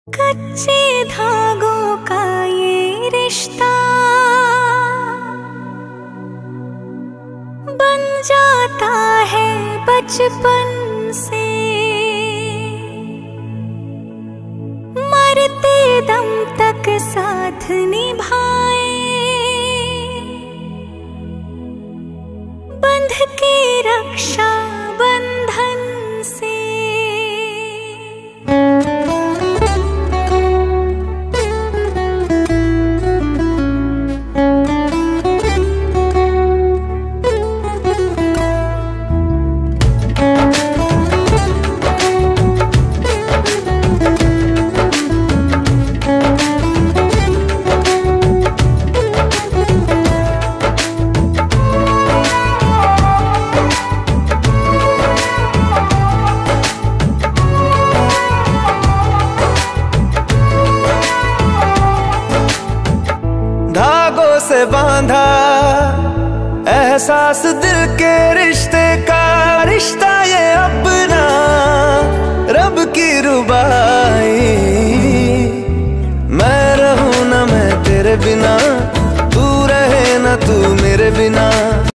कच्चे धागों का ये रिश्ता बन जाता है बचपन से, मरते दम तक साथ निभाए, बंध के रक्षा बंधन से। धागों से बांधा एहसास दिल के रिश्ते का, रिश्ता ये अपना रब की रुबाई। मैं रहूं ना मैं तेरे बिना, तू रहे ना तू मेरे बिना,